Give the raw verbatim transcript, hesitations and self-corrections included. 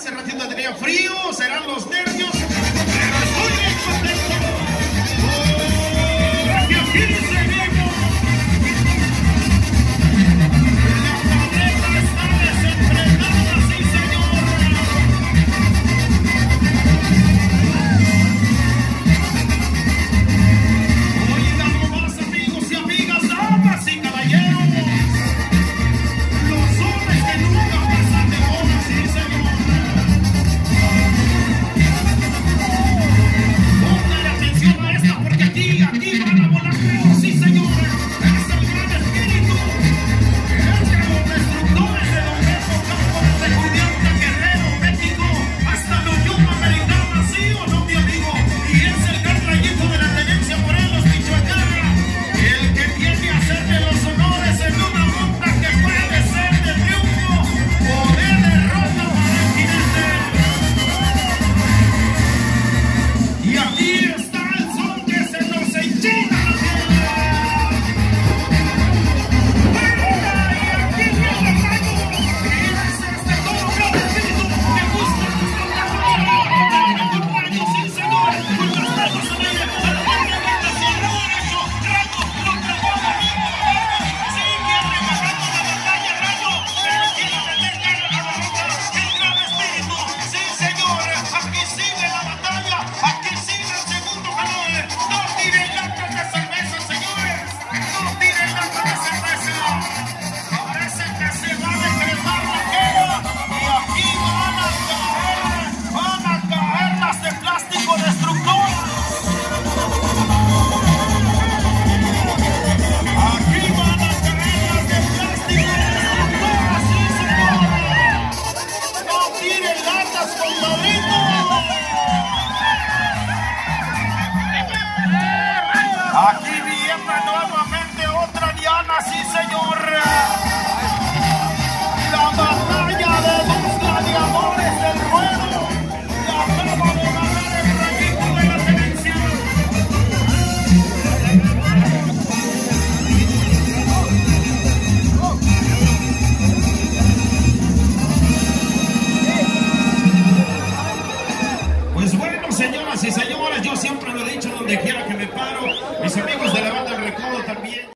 hace ratito tenía frío, serán los nervios, pero estoy bien contento. Porque aquí seguimos. La tableta está desenfrenada, sí señor. Oigan nomás, amigos y amigas, damas y caballeros. Los hombres que nunca pasan de moda, sí señor. Póngale atención a esta porque aquí, aquí van a volar feos, sí señor. Es el gran espíritu. Es que los destructores de Don Beso Campo desde Julianta, Guerrero, México, hasta la Unión Americana, sí o no, mi amigo. Y es el gran rayito de la tenencia Morelos, Michoacán, el que viene a hacerle los honores en una monta que puede ser de triunfo o de derrota para el jinete. Y aquí está el sol que se nos enchina la tierra. Y aquí viene el rayo. Y es este todo gran espíritu que busca nuestro territorio. Un rayo, sí señor, con las manos al aire, al aire, hacia el lado derecho. Rayo, lo trabó la misma parte. Sí, viene ganando la batalla, Rayo, pero quiere meter cara a la derrota. El gran espíritu, sí señor, aquí sigue la batalla, aquí sigue el segundo calor. No tiren latas de cerveza, señores, no tiren latas de cerveza. Parece que se va a decretar la guerra y aquí van a caer, van a caer las de plástico destructoras. Aquí van a caer las de plástico destructoras, sí señor. No tiren latas, compadrito. Aquí viene nuevamente otra diana, sí señor. La batalla de los gladiadores del ruedo. La acaba de ganar el rayito de la tenencia. Pues bueno, señoras y señores, yo siempre lo he dicho donde quiera que me paro. Mis amigos de la banda del Recodo también.